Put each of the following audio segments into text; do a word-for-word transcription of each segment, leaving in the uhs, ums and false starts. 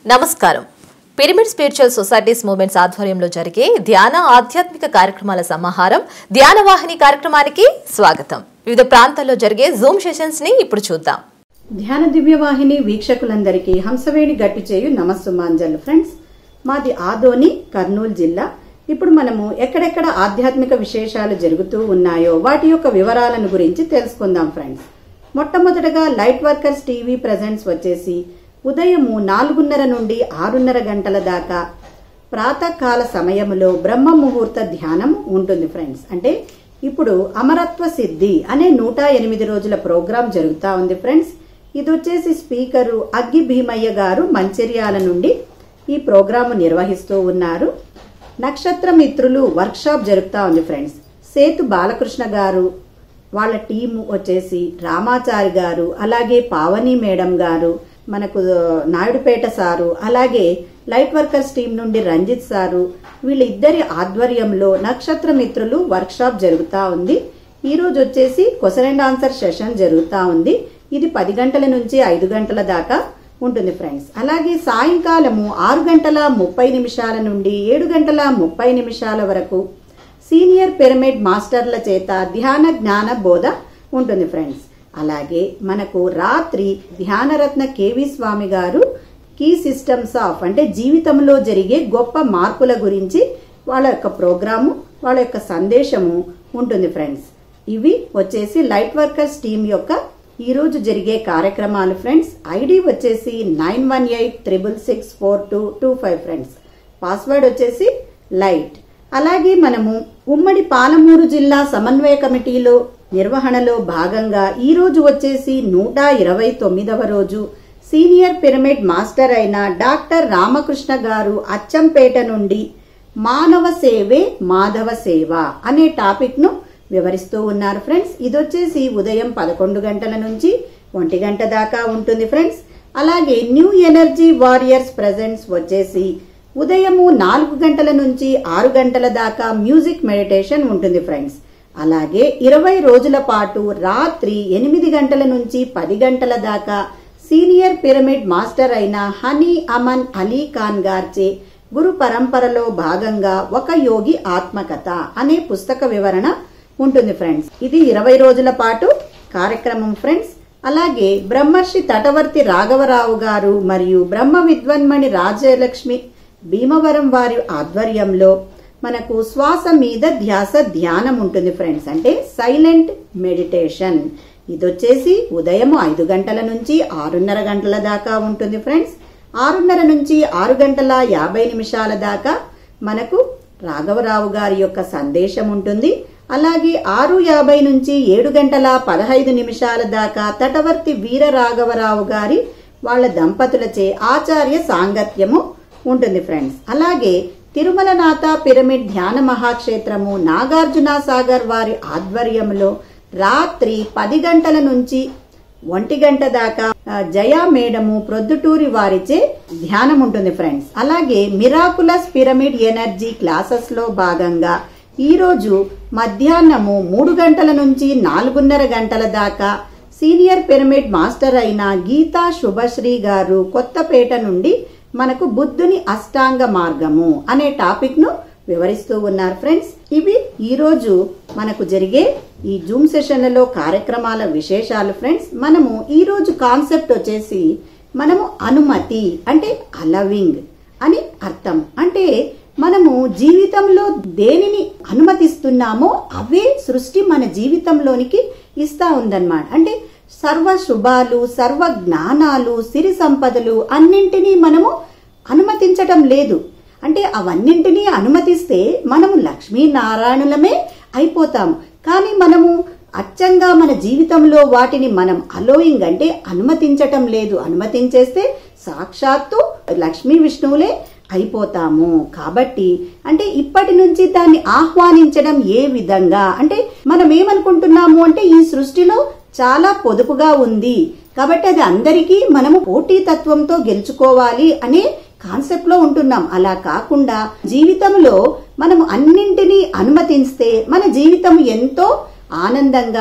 నమస్కారం. Pyramid spiritual societies movements ఆధ్వర్యంలో జరిగే ధ్యాన ఆధ్యాత్మిక కార్యక్రమాల సమాహారం ధ్యాన వాహిని కార్యక్రమానికి స్వాగతం. వివిధ ప్రాంతాల్లో జరిగే జూమ్ సెషన్స్ ని ఇప్పుడు చూద్దాం. ధ్యాన దివ్యవాహిని వీక్షకులందరికీ హంసవేణి గట్టి చేయు నమస్సుమాంజలు. ఫ్రెండ్స్, మాది ఆదోని, కర్నూలు జిల్లా. ఇప్పుడు మనము ఎక్కడెక్కడ ఆధ్యాత్మిక విశేషాలు జరుగుతూ ఉన్నాయో వాటి యొక్క వివరాలను గురించి తెలుసుకుందాం. ఫ్రెండ్స్, మొట్టమొదటగా లైట్ వర్కర్స్ టీవీ ప్రెజెంట్స్ వచ్చేసి ఉదయము నాలుగున్నర నుండి ఆరున్నర గంటల దాకా ప్రాతకాల సమయంలో బ్రహ్మ ముహూర్త ధ్యానం ఉంటుంది. ఫ్రెండ్స్, అంటే ఇప్పుడు అమరత్వ సిద్ధి అనే నూట ఎనిమిది రోజుల ప్రోగ్రాం జరుగుతా ఉంది. ఫ్రెండ్స్, ఇది వచ్చేసి స్పీకరు అగ్గి భీమయ్య గారు మంచిర్యాల నుండి ఈ ప్రోగ్రాము నిర్వహిస్తూ ఉన్నారు. నక్షత్ర మిత్రులు వర్క్ షాప్ జరుగుతా ఉంది. ఫ్రెండ్స్, సేతు బాలకృష్ణ గారు వాళ్ళ టీము వచ్చేసి రామాచారి గారు, అలాగే పావని మేడం గారు, మనకు నాయుడుపేట సారు, అలాగే లైట్ వర్కర్స్ టీం నుండి రంజిత్ సారు, వీళ్ళిద్దరి ఆధ్వర్యంలో నక్షత్ర మిత్రులు వర్క్ షాప్ జరుగుతా ఉంది. ఈ రోజు వచ్చేసి క్వశ్చన్ అండ్ ఆన్సర్ సెషన్ జరుగుతా ఉంది. ఇది పది గంటల నుంచి ఐదు గంటల దాకా ఉంటుంది. ఫ్రెండ్స్, అలాగే సాయంకాలము ఆరు గంటల ముప్పై నిమిషాల నుండి ఏడు గంటల ముప్పై నిమిషాల వరకు సీనియర్ పిరమిడ్ మాస్టర్ల చేత ధ్యాన జ్ఞాన బోధ ఉంటుంది. ఫ్రెండ్స్, అలాగే మనకు రాత్రి ధ్యానరత్న కేవి స్వామి గారు కీ సిస్టమ్స్ ఆఫ్ అంటే జీవితంలో జరిగే గొప్ప మార్పుల గురించి వాళ్ళ యొక్క ప్రోగ్రాము, వాళ్ళ యొక్క సందేశము ఉంటుంది. ఫ్రెండ్స్, ఇవి వచ్చేసి లైట్ వర్కర్స్ టీం యొక్క ఈ రోజు జరిగే కార్యక్రమాలు. ఫ్రెండ్స్, ఐడి వచ్చేసి nine one eight triple six four two two five. Friends, password వచ్చేసి లైట్. అలాగే మనము ఉమ్మడి పాలమూరు జిల్లా సమన్వయ కమిటీలో నిర్వహణలో భాగంగా ఈ రోజు వచ్చేసి నూట ఇరవై తొమ్మిదవ రోజు సీనియర్ పిరమిడ్ మాస్టర్ అయిన డాక్టర్ రామకృష్ణ గారు అచ్చంపేట నుండి మానవ సేవే మాధవ సేవ అనే టాపిక్ ను వివరిస్తూ ఉన్నారు. ఫ్రెండ్స్, ఇది వచ్చేసి ఉదయం పదకొండు గంటల నుంచి ఒంటి గంట దాకా ఉంటుంది. ఫ్రెండ్స్, అలాగే న్యూ ఎనర్జీ వారియర్స్ ప్రెజెంట్స్ వచ్చేసి ఉదయము నాలుగు గంటల నుంచి ఆరు గంటల దాకా మ్యూజిక్ మెడిటేషన్ ఉంటుంది. ఫ్రెండ్స్, అలాగే ఇరవై రోజుల పాటు రాత్రి ఎనిమిది గంటల నుంచి పది గంటల దాకా సీనియర్ పిరమిడ్ మాస్టర్ అయిన హనీ అమన్ అలీ ఖాన్ గార్చే గురు పరంపరలో భాగంగా ఒక యోగి ఆత్మకథ అనే పుస్తక వివరణ ఉంటుంది. ఫ్రెండ్స్, ఇది ఇరవై రోజుల పాటు కార్యక్రమం. ఫ్రెండ్స్, అలాగే బ్రహ్మర్షి తటవర్తి రాఘవరావు గారు మరియు బ్రహ్మ విద్వన్మణి రాజలక్ష్మి భీమవరం వారి ఆధ్వర్యంలో మనకు శ్వాస మీద ధ్యాస ధ్యానం ఉంటుంది. ఫ్రెండ్స్, అంటే సైలెంట్ మెడిటేషన్. ఇది వచ్చేసి ఉదయం ఐదు గంటల నుంచి ఆరున్నర గంటల దాకా ఉంటుంది. ఫ్రెండ్స్, ఆరున్నర నుంచి ఆరు గంటల యాభై నిమిషాల దాకా మనకు రాఘవరావు గారి యొక్క సందేశం ఉంటుంది. అలాగే ఆరు యాభై నుంచి ఏడు గంటల పదహైదు నిమిషాల దాకా తటవర్తి వీర రాఘవరావు గారి వాళ్ళ దంపతులచే ఆచార్య సాంగత్యము ఉంటుంది. ఫ్రెండ్స్, అలాగే తిరుమలనాథ పిరమిడ్ ధ్యాన మహాక్షేత్రము నాగార్జున సాగర్ వారి ఆధ్వర్యంలో రాత్రి పది గంటల నుంచి ఒంటి గంట దాకా జయా మేడము ప్రొద్దుటూరి వారిచే ధ్యానం ఉంటుంది. ఫ్రెండ్స్, అలాగే మిరాకులస్ పిరమిడ్ ఎనర్జీ క్లాసెస్ లో భాగంగా ఈ రోజు మధ్యాహ్నము మూడు గంటల నుంచి నాలుగున్నర గంటల దాకా సీనియర్ పిరమిడ్ మాస్టర్ అయిన గీతా శుభశ్రీ గారు కొత్తపేట నుండి మనకు బుద్ధుని అష్టాంగ మార్గము అనే టాపిక్ ను వివరిస్తూ ఉన్నారు. ఫ్రెండ్స్, ఇవి ఈ రోజు మనకు జరిగే ఈ జూమ్ సెషన్లలో కార్యక్రమాల విశేషాలు. ఫ్రెండ్స్, మనము ఈ రోజు కాన్సెప్ట్ వచ్చేసి మనము అనుమతి అంటే అలవింగ్ అని అర్థం. అంటే మనము జీవితంలో దేనిని అనుమతిస్తున్నామో అవే సృష్టి మన జీవితంలోనికి ఇస్తా ఉందన్నమాట. అంటే సర్వ శుభాలు, సర్వ జ్ఞానాలు, సిరి సంపదలు అన్నింటినీ మనము అనుమతించటం లేదు. అంటే అవన్నింటినీ అనుమతిస్తే మనము లక్ష్మీనారాయణులమే అయిపోతాము. కానీ మనము అచ్చంగా మన జీవితంలో వాటిని మనం అలోయింగ్ అంటే అనుమతించటం లేదు. అనుమతించేస్తే సాక్షాత్తు లక్ష్మీ విష్ణువులే అయిపోతాము. కాబట్టి అంటే ఇప్పటి నుంచి దాన్ని ఆహ్వానించడం ఏ విధంగా అంటే మనం ఏమనుకుంటున్నాము అంటే ఈ సృష్టిలో చాలా పొదుపుగా ఉంది కాబట్టి అది అందరికీ మనము పోటీతత్వంతో గెలుచుకోవాలి అనే కాన్సెప్ట్ లో ఉంటున్నాం. అలా కాకుండా జీవితంలో మనము అన్నింటినీ అనుమతిస్తే మన జీవితం ఎంతో ఆనందంగా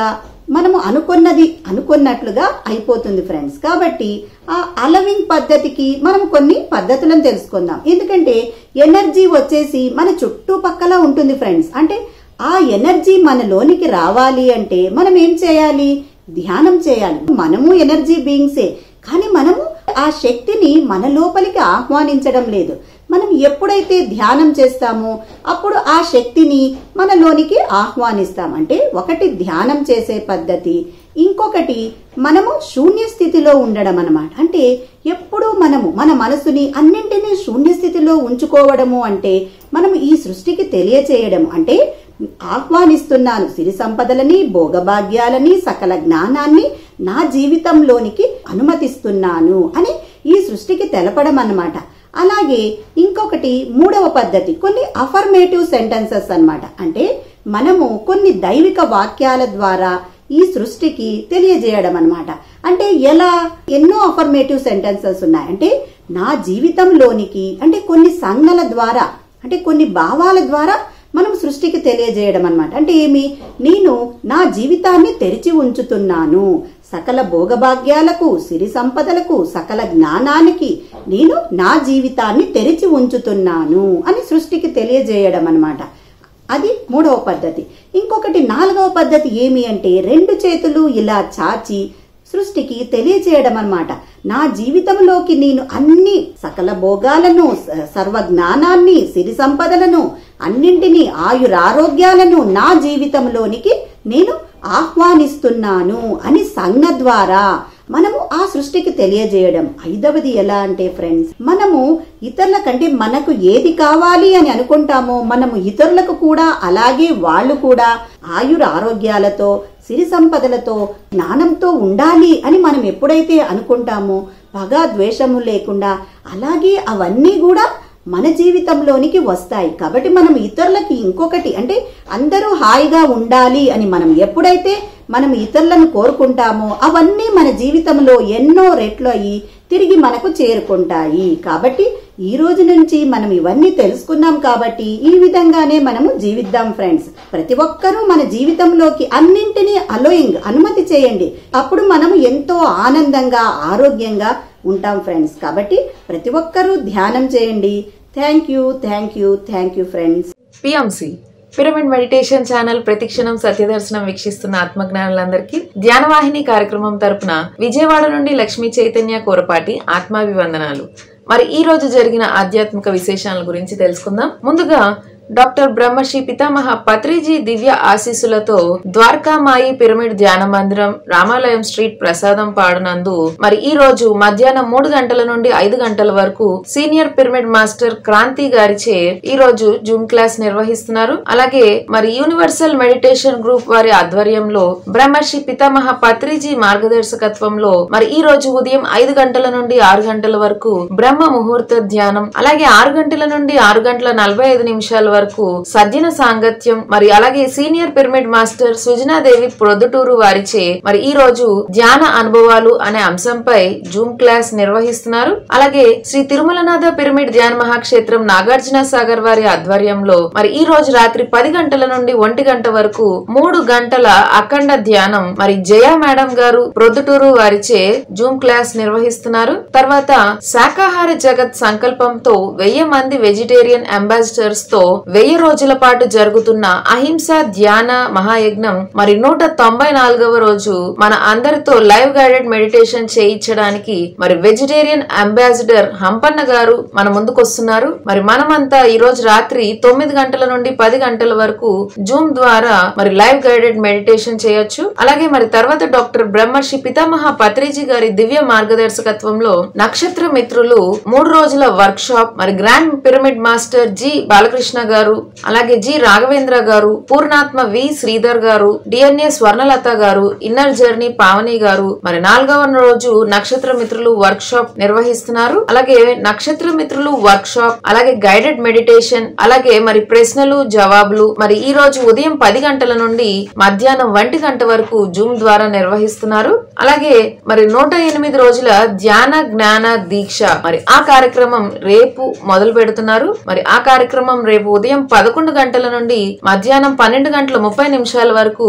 మనము అనుకున్నది అనుకున్నట్లుగా అయిపోతుంది ఫ్రెండ్స్. కాబట్టి ఆ అలవింగ్ పద్ధతికి మనం కొన్ని పద్ధతులను తెలుసుకుందాం. ఎందుకంటే ఎనర్జీ వచ్చేసి మన చుట్టుపక్కల ఉంటుంది ఫ్రెండ్స్. అంటే ఆ ఎనర్జీ మనలోనికి రావాలి అంటే మనం ఏం చేయాలి? ధ్యానం చేయాలి. మనము ఎనర్జీ బీయింగ్సే, కానీ మనము ఆ శక్తిని మన లోపలికి ఆహ్వానించడం లేదు. మనం ఎప్పుడైతే ధ్యానం చేస్తామో అప్పుడు ఆ శక్తిని మనలోనికి ఆహ్వానిస్తాం. అంటే ఒకటి ధ్యానం చేసే పద్ధతి, ఇంకొకటి మనము శూన్య స్థితిలో ఉండడం అన్నమాట. అంటే ఎప్పుడు మనము మన మనసుని అన్నింటినీ శూన్య స్థితిలో ఉంచుకోవడము అంటే మనం ఈ సృష్టికి తెలియచేయడం, అంటే ఆహ్వానిస్తున్నాను సిరి సంపదలని, భోగభాగ్యాలని, సకల జ్ఞానాన్ని నా జీవితంలోనికి అనుమతిస్తున్నాను అని ఈ సృష్టికి తెలపడం అన్నమాట. అలాగే ఇంకొకటి మూడవ పద్ధతి కొన్ని అఫర్మేటివ్ సెంటెన్సెస్ అన్నమాట. అంటే మనము కొన్ని దైవిక వాక్యాల ద్వారా ఈ సృష్టికి తెలియజేయడం అన్నమాట. అంటే ఎలా? ఎన్నో అఫర్మేటివ్ సెంటెన్సెస్ ఉన్నాయి. అంటే నా జీవితంలోనికి అంటే కొన్ని సంజ్ఞల ద్వారా, అంటే కొన్ని భావాల ద్వారా మనం సృష్టికి తెలియజేయడం అన్నమాట. అంటే ఏమి? నేను నా జీవితాన్ని తెరిచి ఉంచుతున్నాను సకల భోగభాగ్యాలకు, సిరి సంపదలకు, సకల జ్ఞానానికి నేను నా జీవితాన్ని తెరిచి ఉంచుతున్నాను అని సృష్టికి తెలియజేయడం అన్నమాట. అది మూడవ పద్ధతి. ఇంకొకటి నాలుగవ పద్ధతి ఏమి అంటే రెండు చేతులు ఇలా చాచి సృష్టికి తెలియజేయడం అన్నమాట. నా జీవితంలోకి నేను అన్ని సకల భోగాలను, సర్వ జ్ఞానాన్ని, సిరి సంపదలను, అన్నింటినీ, ఆయురారోగ్యాలను నా జీవితంలోనికి నేను ఆహ్వానిస్తున్నాను అని సంజ్ఞ ద్వారా మనము ఆ సృష్టికి తెలియజేయడం. ఐదవది ఎలా అంటే ఫ్రెండ్స్, మనము ఇతరుల కంటే మనకు ఏది కావాలి అని అనుకుంటామో మనము ఇతరులకు కూడా అలాగే వాళ్ళు కూడా ఆయుర ఆరోగ్యాలతో, సిరి సంపదలతో, జ్ఞానంతో ఉండాలి అని మనం ఎప్పుడైతే అనుకుంటామో పగ ద్వేషము లేకుండా అలాగే అవన్నీ కూడా మన జీవితంలోనికి వస్తాయి. కాబట్టి మనం ఇతరులకి ఇంకొకటి అంటే అందరూ హాయిగా ఉండాలి అని మనం ఎప్పుడైతే మనం ఇతరులను కోరుకుంటామో అవన్నీ మన జీవితంలో ఎన్నో రెట్లు అయ్యి తిరిగి మనకు చేరుకుంటాయి. కాబట్టి ఈ రోజు నుంచి మనం ఇవన్నీ తెలుసుకున్నాం కాబట్టి ఈ విధంగానే మనము జీవిద్దాం ఫ్రెండ్స్. ప్రతి ఒక్కరూ మన జీవితంలోకి అన్నింటినీ అలోయింగ్ అనుమతి చేయండి. అప్పుడు మనం ఎంతో ఆనందంగా, ఆరోగ్యంగా ఉంటాం ఫ్రెండ్స్. కాబట్టి ప్రతి ఒక్కరూ ధ్యానం చేయండి. Thank you thank you thank you friends. PMC pyramid meditation channel ప్రతిక్షణం సత్యదర్శనం వీక్షిస్తున్న ఆత్మజ్ఞానులందరికీ ధ్యానవాహిని కార్యక్రమం తరపున విజయవాడ నుండి లక్ష్మీ చైతన్య కోరపాటి ఆత్మాభివందనాలు. మరి ఈ రోజు జరిగిన ఆధ్యాత్మిక విశేషాల గురించి తెలుసుకుందాం. ముందుగా డాక్టర్ బ్రహ్మశ్రీ పితామహ పత్రిజీ దివ్య ఆశీస్సులతో ద్వారకామాయి పిరమిడ్ ధ్యాన మందిరం, రామాలయం స్ట్రీట్, ప్రసాదం పాడునందు మరి ఈ రోజు మధ్యాహ్నం మూడు గంటల నుండి ఐదు గంటల వరకు సీనియర్ పిరమిడ్ మాస్టర్ క్రాంతి గారిచే ఈ రోజు జూమ్ క్లాస్ నిర్వహిస్తున్నారు. అలాగే మరి యూనివర్సల్ మెడిటేషన్ గ్రూప్ వారి ఆధ్వర్యంలో బ్రహ్మశ్రీ పితామహ పత్రిజీ మార్గదర్శకత్వంలో మరి ఈ రోజు ఉదయం ఐదు గంటల నుండి ఆరు గంటల వరకు బ్రహ్మ ముహూర్త ధ్యానం, అలాగే ఆరు గంటల నుండి ఆరు గంటల నలభై ఐదు నిమిషాల వరకు సజ్జన సాంగత్యం, మరి అలాగే senior pyramid master Sujanadevi Proddatur వారిచే మరి ఈ రోజు ధ్యాన అనుభవాలు అనే అంశంపై జూమ్ క్లాస్ నిర్వహిస్తున్నారు. అలాగే శ్రీ తిరుమలనాథ పిరమిడ్ ధ్యాన మహాక్షేత్రం నాగార్జున సాగర్ వారి ఆధ్వర్యంలో మరి ఈ రోజు రాత్రి పది గంటల నుండి ఒంటి గంట వరకు మూడు గంటల అఖండ ధ్యానం మరి జయ మేడం గారు ప్రొద్దుటూరు వారిచే జూమ్ క్లాస్ నిర్వహిస్తున్నారు. తర్వాత శాకాహార జగత్ సంకల్పంతో వెయ్యి మంది వెజిటేరియన్ అంబాసిడర్స్ తో వెయ్యి రోజుల పాటు జరుగుతున్న అహింస ధ్యాన మహాయజ్ఞం మరి నూట తొంభై నాలుగవ రోజు మన అందరితో లైవ్ గైడెడ్ మెడిటేషన్ చేయించడానికి మరి వెజిటేరియన్ అంబాసిడర్ హంపన్న గారు మన ముందుకు వస్తున్నారు. మరి మనమంతా ఈ రోజు రాత్రి తొమ్మిది గంటల నుండి పది గంటల వరకు జూమ్ ద్వారా మరి లైవ్ గైడెడ్ మెడిటేషన్ చేయొచ్చు. అలాగే మరి తర్వాత డాక్టర్ బ్రహ్మశ్రీ పితామహ పత్రిజీ గారి దివ్య మార్గదర్శకత్వంలో నక్షత్ర మిత్రులు మూడు రోజుల వర్క్ షాప్ మరి grand pyramid master G Balakrishna గారు, అలాగే జి రాఘవేంద్ర గారు, పూర్ణాత్మ వి శ్రీధర్ గారు, డిఎన్ఏ స్వర్ణలత గారు, ఇన్నర్ జర్నీ పావని గారు మరి నాలుగవ రోజు నక్షత్ర మిత్రులు వర్క్ షాప్ నిర్వహిస్తున్నారు. అలాగే నక్షత్ర మిత్రులు వర్క్ షాప్, అలాగే గైడెడ్ మెడిటేషన్, అలాగే మరి ప్రశ్నలు జవాబులు మరి ఈ రోజు ఉదయం పది గంటల నుండి మధ్యాహ్నం ఒంటి గంట వరకు జూమ్ ద్వారా నిర్వహిస్తున్నారు. అలాగే మరి నూట ఎనిమిది రోజుల ధ్యాన జ్ఞాన దీక్ష మరి ఆ కార్యక్రమం రేపు మొదలు పెడుతున్నారు. మరి ఆ కార్యక్రమం రేపు ఉదయం పదకొండు గంటల నుండి మధ్యాహ్నం పన్నెండు గంటల ముప్పై నిమిషాల వరకు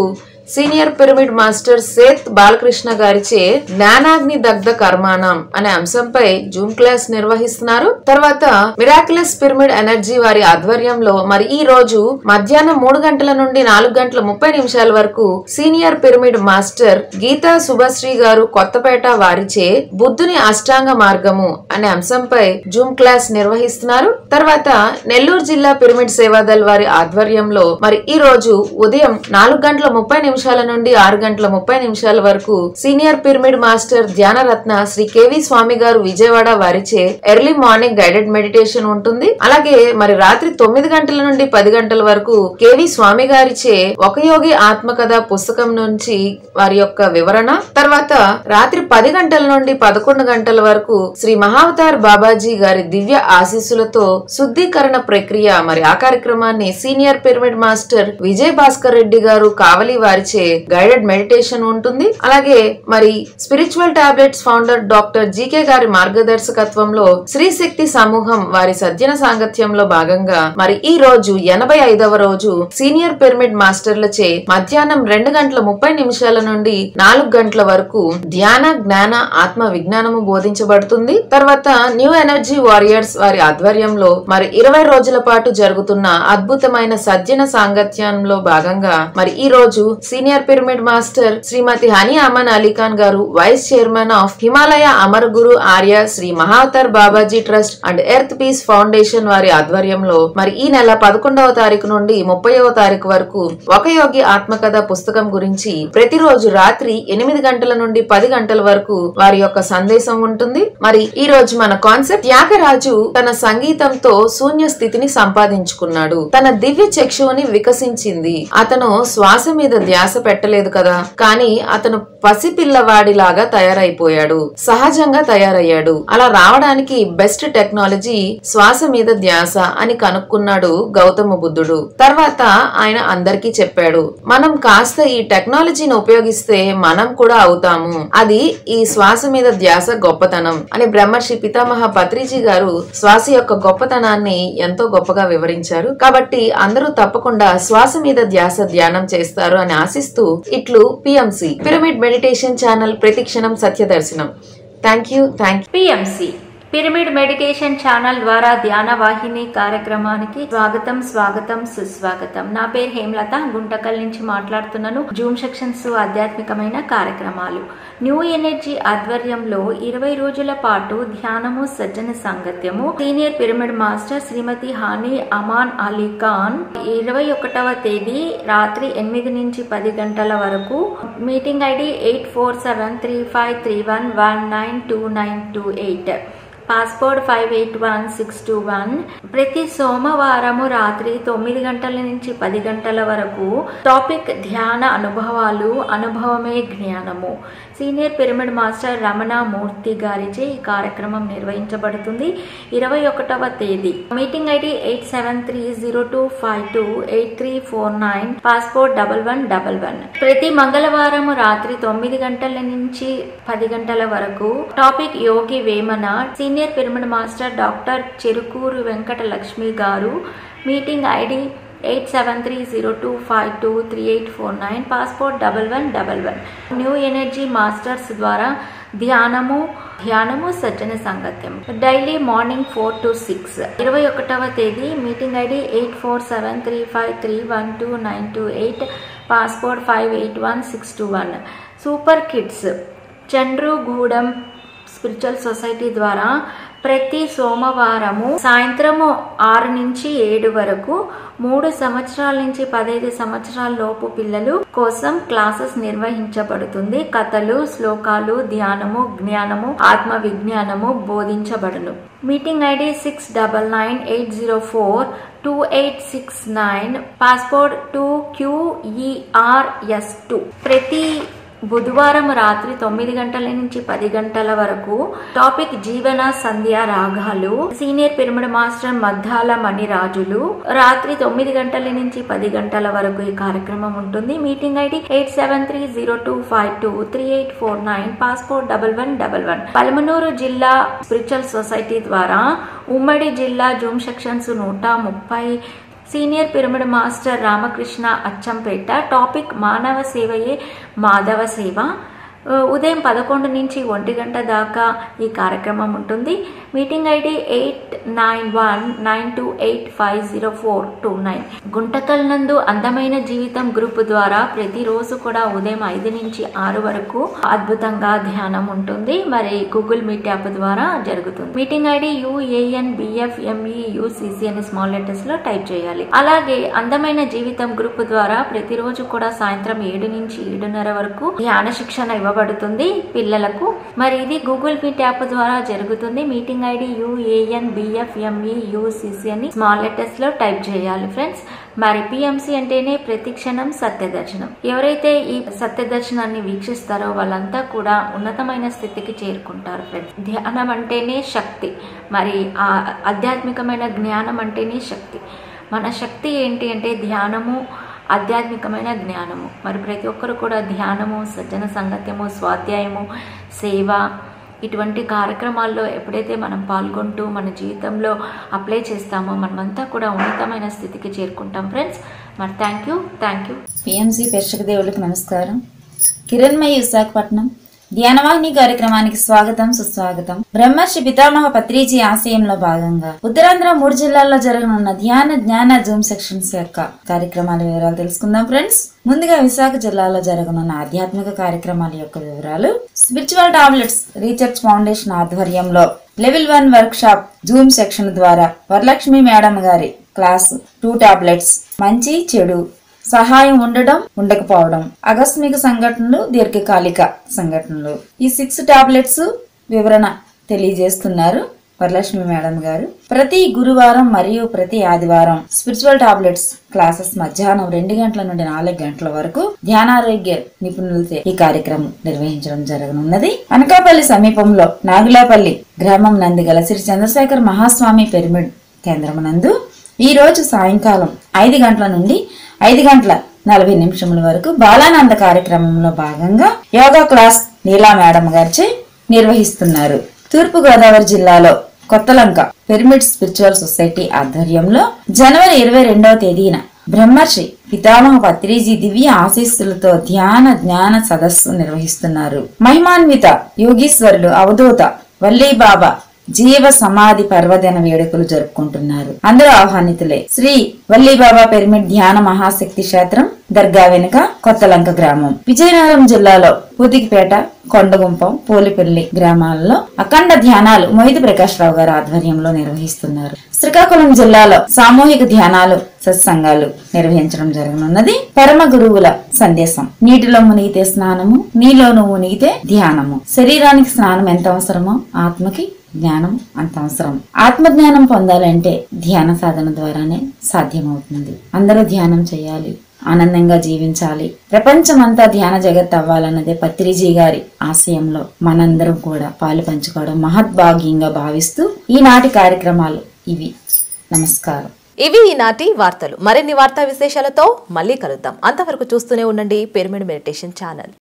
senior pyramid master Seth Balakrishna గారిచే జ్ఞానాగ్ని దగ్ధ కర్మాణం అనే అంశంపై జూమ్ క్లాస్ నిర్వహిస్తున్నారు. తర్వాత మిరాక్యులస్ పిరమిడ్ ఎనర్జీ వారి ఆధ్వర్యంలో మరి ఈ రోజు మధ్యాహ్నం మూడు గంటల నుండి నాలుగు గంటల ముప్పై నిమిషాల వరకు senior pyramid master Geetha Subhashri గారు కొత్తపేట వారిచే బుద్ధుని అష్టాంగ మార్గము అనే అంశంపై జూమ్ క్లాస్ నిర్వహిస్తున్నారు. తర్వాత నెల్లూరు జిల్లా పిరమిడ్ సేవాదల్ వారి ఆధ్వర్యంలో మరి ఈ రోజు ఉదయం నాలుగు గంటల ముప్పై నిమిషాల నుండి ఆరు గంటల ముప్పై నిమిషాల వరకు సీనియర్ పిరమిడ్ మాస్టర్ ధ్యానరత్న శ్రీ కేవి స్వామి గారు విజయవాడ వారిచే ఎర్లీ మార్నింగ్ గైడెడ్ మెడిటేషన్ ఉంటుంది. అలాగే మరి రాత్రి తొమ్మిది గంటల నుండి పది గంటల వరకు కేవి స్వామి గారిచే ఒక యోగి ఆత్మకథ పుస్తకం నుంచి వారి యొక్క వివరణ. తర్వాత రాత్రి పది గంటల నుండి పదకొండు గంటల వరకు శ్రీ మహావతార్ బాబాజీ గారి దివ్య ఆశీస్సులతో శుద్ధీకరణ ప్రక్రియ మరి ఆ కార్యక్రమాన్ని senior pyramid master Vijay Bhaskar Reddy గారు కావలి వారిచే గైడెడ్ మెడిటేషన్ ఉంటుంది. అలాగే మరి spiritual tablets founder doctor GK గారి మార్గదర్శకత్వంలో శ్రీ శక్తి సమూహం వారి సజ్జన సాంగత్యంలో భాగంగా మరి ఈ రోజు ఎనభై ఐదవ రోజు సీనియర్ పిరమిడ్ మాస్టర్లచే మధ్యాహ్నం రెండు గంటల ముప్పై నిమిషాల నుండి నాలుగు గంటల వరకు ధ్యాన జ్ఞాన ఆత్మ విజ్ఞానము బోధించబడుతుంది. తర్వాత న్యూ ఎనర్జీ వారియర్స్ వారి ఆధ్వర్యంలో మరి ఇరవై రోజుల పాటు జరుగుతున్న అద్భుతమైన సజ్జన సాంగత్యంలో భాగంగా మరి ఈ రోజు senior pyramid master Shrimati Honey Aman Alikhan గారు vice chairman of Himalaya Amara Guru Arya Sri Mahavatar Babaji trust and earth peace foundation వారి ఆధ్వర్యంలో మరి ఈ నెల పదకొండవ తారీఖు నుండి ముప్పైవ తారీఖు వరకు ఒక యోగి ఆత్మకథ పుస్తకం గురించి ప్రతిరోజు రాత్రి ఎనిమిది గంటల నుండి పది గంటల వరకు వారి యొక్క సందేశం ఉంటుంది. మరి ఈ రోజు మన కాన్సెప్ట్ త్యాగరాజు తన సంగీతంతో శూన్య స్థితిని సంపాదించుకున్నాడు, తన దివ్య చక్షువుని వికసించింది. అతను శ్వాస మీద ధ్యాస పెట్టలేదు కదా, కానీ అతను పసిపిల్లవాడిలాగా తయారైపోయాడు, సహజంగా తయారయ్యాడు. అలా రావడానికి బెస్ట్ టెక్నాలజీ శ్వాస మీద ధ్యాస అని కనుక్కున్నాడు గౌతమ బుద్ధుడు. తర్వాత ఆయన అందరికీ చెప్పాడు, మనం కాస్త ఈ టెక్నాలజీని ఉపయోగిస్తే మనం కూడా అవుతాము, అది ఈ శ్వాస మీద ధ్యాస గొప్పతనం అని బ్రహ్మర్షి పితామహ పత్రిజీ గారు శ్వాస యొక్క గొప్పతనాన్ని ఎంతో గొప్పగా వివరించారు. కాబట్టి అందరూ తప్పకుండా శ్వాస మీద ధ్యాస ధ్యానం చేస్తారు అని ఆశిస్తూ ఇట్లు పిఎంసి పిరమిడ్ మెడిటేషన్ ఛానల్ ప్రతిక్షణం సత్యదర్శనం. Thank you thank you. PMC pyramid meditation channel ద్వారా ధ్యాన వాహిని కార్యక్రమానికి స్వాగతం స్వాగతం సుస్వాగతం. నా పేరు హేమలత, గుంటకల్ నుంచి మాట్లాడుతున్నాను. జూమ్ సెక్షన్స్ ఆధ్యాత్మికమైన కార్యక్రమాలు న్యూ ఎనర్జీ ఆధ్వర్యంలో ఇరవై రోజుల పాటు ధ్యానము సజ్జన సాంగత్యము senior pyramid master Shrimati Honey Aman Ali Khan ఇరవై ఒకటవ తేదీ రాత్రి ఎనిమిది నుంచి పది గంటల వరకు. Meeting ID eight four seven three five three one one nine two nine two eight, passport five eight one six two one. ప్రతి సోమవారము రాత్రి తొమ్మిది గంటల నుంచి పది గంటల వరకు. టాపిక్ ధ్యాన అనుభవాలు, అనుభవమే జ్ఞానము. Senior pyramid master Ramana Murthy గారిచే ఈ కార్యక్రమం నిర్వహించబడుతుంది. ఇరవై ఒకటవ తేదీ. Meeting ID eight seven three zero two five two eight three four nine, passport double one double one. ప్రతి మంగళవారం రాత్రి తొమ్మిది గంటల నుంచి పది గంటల వరకు. Topic Yogi Vemana. Senior pyramid master doctor Cherukuru Venkata Lakshmi గారు. Meeting ID eight seven three zero two five two three eight four nine, passport double one double one. New energy masters ద్వారా ధ్యానము ధ్యానము సజ్జన సంగత్యం daily morning four to six. ఇరవై ఒకటవ తేదీ. Meeting ID eight four seven three five three one two nine two eight, passport five eight one six two one. Super kids Chandrugudem spiritual society ద్వారా ప్రతి సోమవారము సాయంత్రము ఆరు నుంచి ఏడు వరకు మూడు సంవత్సరాల నుంచి పదహైదు సంవత్సరాల లోపు పిల్లలు కోసం క్లాసెస్ నిర్వహించబడుతుంది. కథలు, శ్లోకాలు, ధ్యానము, జ్ఞానము, ఆత్మ విజ్ఞానము బోధించబడును. Meeting ID six double nine eight zero four two eight six nine, passport two QER S two. ప్రతి బుధవారం రాత్రి తొమ్మిది గంటల నుంచి పది గంటల వరకు. టాపిక్ జీవన సంధ్య రాగాలు. సీనియర్ పిరమిడ్ మాస్టర్ మద్దాల మణిరాజులు. రాత్రి తొమ్మిది గంటల నుంచి పది గంటల వరకు ఈ కార్యక్రమం ఉంటుంది. Meeting ID eight seven three zero two five two three eight four nine, passport double one double one. Palamuru జిల్లా స్పిరిచువల్ సొసైటీ ద్వారా ఉమ్మడి జిల్లా జూమ్ సెక్షన్స్ నూట ముప్పై senior pyramid master Ramakrishna Achampet. Topic మానవ సేవయే మాధవ సేవ. ఉదయం పదకొండు నుంచి ఒంటి గంట దాకా ఈ కార్యక్రమం ఉంటుంది. Meeting ID eight nine one nine two eight five zero four two nine. Guntakal నందు అందమైన జీవితం గ్రూప్ ద్వారా ప్రతిరోజు కూడా ఉదయం ఐదు నుంచి ఆరు వరకు అద్భుతంగా ధ్యానం ఉంటుంది. మరి గూగుల్ మీట్ యాప్ ద్వారా జరుగుతుంది. Meeting ID UAN BF ME UCC అని స్మాల్ లెటర్స్ లో టైప్ చేయాలి. అలాగే అందమైన జీవితం గ్రూప్ ద్వారా ప్రతిరోజు కూడా సాయంత్రం ఏడు నుంచి ఏడున్నర వరకు ధ్యాన శిక్షణ ఇవ్వబడుతుంది పిల్లలకు. మరి ఇది గూగుల్ మీట్ యాప్ ద్వారా జరుగుతుంది. Meeting ID UAN BF ME UCC అని స్మాల్ లెటర్స్ లో టైప్ చేయాలి ఫ్రెండ్స్. మరి పిఎంసి అంటేనే ప్రతిక్షణం సత్యదర్శనం. ఎవరైతే ఈ సత్యదర్శనాన్ని వీక్షిస్తారో వాళ్ళంతా కూడా ఉన్నతమైన స్థితికి చేరుకుంటారు ఫ్రెండ్స్. ధ్యానం అంటేనే శక్తి. మరి ఆ ఆధ్యాత్మికమైన జ్ఞానం అంటేనే శక్తి. మన శక్తి ఏంటి అంటే ధ్యానము, ఆధ్యాత్మికమైన జ్ఞానము. మరి ప్రతి ఒక్కరు కూడా ధ్యానము, సజ్జన సంగత్యము, స్వాధ్యాయము, సేవ ఇటువంటి కార్యక్రమాల్లో ఎప్పుడైతే మనం పాల్గొంటూ మన జీవితంలో అప్లై చేస్తామో మనమంతా కూడా ఉన్నతమైన స్థితికి చేరుకుంటాం ఫ్రెండ్స్. మరి thank you thank you PMC ప్రేక్షక దేవులకు నమస్కారం. కిరణ్మయి విశాఖపట్నం ధ్యానవాహిని కార్యక్రమానికి స్వాగతం సుస్వాగతం. బ్రహ్మర్షి పితామహ పత్రిజీ ఆశయంలో భాగంగా ఉత్తరాంధ్ర మూడు జిల్లాల్లో జరగనున్న ధ్యాన జ్ఞాన జూమ్ సెక్షన్స్ యొక్క కార్యక్రమాల వివరాలు తెలుసుకుందాం ఫ్రెండ్స్. ముందుగా విశాఖ జిల్లాలో జరగనున్న ఆధ్యాత్మిక కార్యక్రమాల యొక్క వివరాలు. స్పిరిచువల్ టాబ్లెట్స్ రీసెర్చ్ ఫౌండేషన్ ఆధ్వర్యంలో level one workshop Zoom section ద్వారా వరలక్ష్మి మేడం గారి క్లాస్ టూ టాబ్లెట్స్ మంచి చెడు, సహాయం ఉండడం ఉండకపోవడం, ఆకస్మిక సంఘటనలు, దీర్ఘకాలిక సంఘటనలు, ఈ సిక్స్ టాబ్లెట్స్ వివరణ తెలియజేస్తున్నారు వరలక్ష్మి మేడం గారు. ప్రతి గురువారం మరియు ప్రతి ఆదివారం స్పిరిచువల్ టాబ్లెట్స్ క్లాసెస్ మధ్యాహ్నం రెండు గంటల నుండి నాలుగు గంటల వరకు ధ్యానారోగ్య నిపుణులతో ఈ కార్యక్రమం నిర్వహించడం జరగనున్నది. అనకాపల్లి సమీపంలో నాగులాపల్లి గ్రామం నందు గల శ్రీ చంద్రశేఖర్ మహాస్వామి పిరమిడ్ కేంద్రం నందు ఈ రోజు సాయంకాలం ఐదు గంటల నుండి ఐదు గంటల నలభై నిమిషముల వరకు బాలానంద కార్యక్రమంలో భాగంగా యోగా క్లాస్ నీలా మేడం గారిచే నిర్వహిస్తున్నారు. తూర్పు గోదావరి జిల్లాలో కొత్తలంక పిరమిడ్ స్పిరిచువల్ సొసైటీ ఆధ్వర్యంలో జనవరి ఇరవై రెండవ తేదీన బ్రహ్మర్షి పితామహ పత్రిజీ దివ్య ఆశీస్సులతో ధ్యాన జ్ఞాన సదస్సు నిర్వహిస్తున్నారు. మహిమాన్విత యోగీశ్వరుడు అవధూత వల్లీబాబా జీవ సమాధి పర్వదిన వేడుకలు జరుపుకుంటున్నారు. అందరూ ఆహ్వానితులే. శ్రీ వల్లీబాబా పిరమిడ్ ధ్యాన మహాశక్తి క్షేత్రం దర్గా వెనుక కొత్తలంక గ్రామం. విజయనగరం జిల్లాలో పూతికిపేట, కొండగుంపం, పోలిపల్లి గ్రామాలలో అఖండ ధ్యానాలు మొహిత ప్రకాష్ రావు గారి ఆధ్వర్యంలో నిర్వహిస్తున్నారు. శ్రీకాకుళం జిల్లాలో సామూహిక ధ్యానాలు సత్సంగాలు నిర్వహించడం జరగనున్నది. పరమ గురువుల సందేశం. నీటిలో మునిగితే స్నానము, నీలోను మునిగితే ధ్యానము. శరీరానికి స్నానం ఎంత అవసరమో ఆత్మకి జ్ఞానం అంత అవసరం. ఆత్మజ్ఞానం పొందాలంటే ధ్యాన సాధన ద్వారానే సాధ్యమవుతుంది. అందరూ ధ్యానం చేయాలి, ఆనందంగా జీవించాలి, ప్రపంచమంతా ధ్యాన జగత్ అవ్వాలన్నదే పత్రిజీ గారి ఆశయంలో మనందరం కూడా పాలు పంచుకోవడం మహద్భాగ్యంగా భావిస్తూ ఈనాటి కార్యక్రమాలు ఇవి. నమస్కారం. ఇవి ఈనాటి వార్తలు. మరిన్ని వార్తా విశేషాలతో మళ్ళీ కలుద్దాం. అంతవరకు చూస్తూనే ఉండండి పిరమిడ్ మెడిటేషన్ ఛానల్.